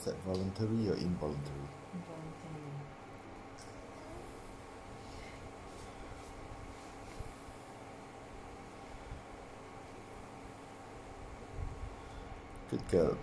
Is that voluntary or involuntary? Involuntary. Good girl.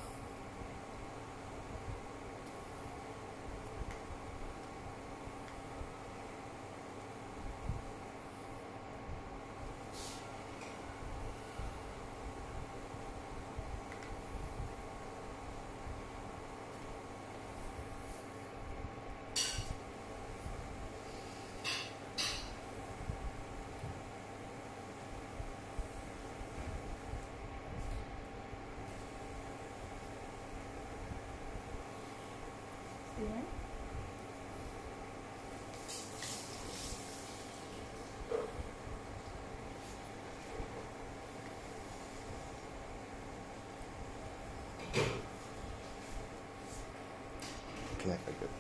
Steven? Okay, very good.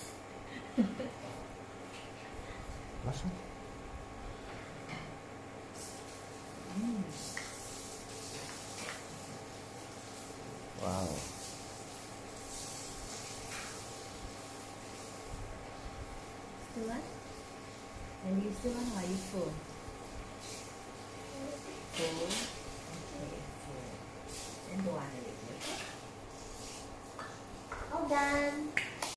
Last one. Wow. Still want? Are you still want or are you full? Full? Okay, full. Then don't want already, okay? All done!